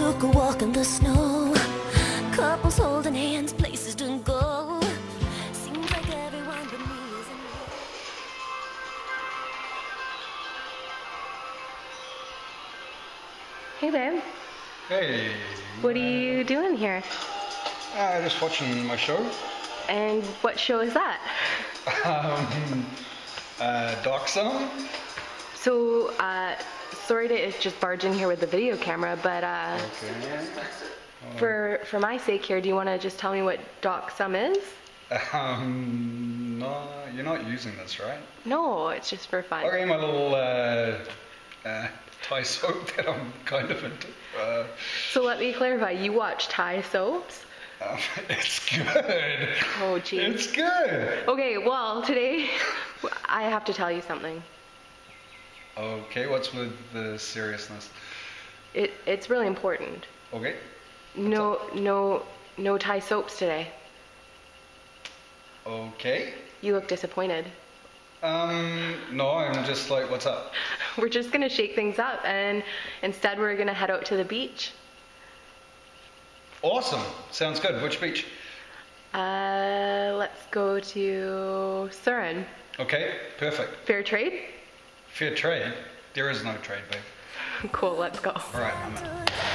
took a walk in the snow. Couples holding hands, places to go. Seems like everyone but me is in love. Hey babe, Hey. what are you doing here? Just watching my show. And what show is that? Doc Sum. So, sorry to just barge in here with the video camera, but Okay. for my sake here, do you want to just tell me what Doc Sum is? No, you're not using this, right? No, it's just for fun. Okay, my little Thai soap that I'm kind of into. So let me clarify, you watch Thai soaps? It's good. Oh geez. It's good. Okay, well today I have to tell you something. Okay, what's with the seriousness? It's really important. Okay. No Thai soaps today. Okay. You look disappointed. No, I'm just like, what's up? We're just gonna shake things up and instead we're gonna head out to the beach. Awesome. Sounds good. Which beach? Let's go to Surin. Okay, perfect. Fair trade? Fair trade? There is no trade, babe. Cool, let's go. Alright, I'm in.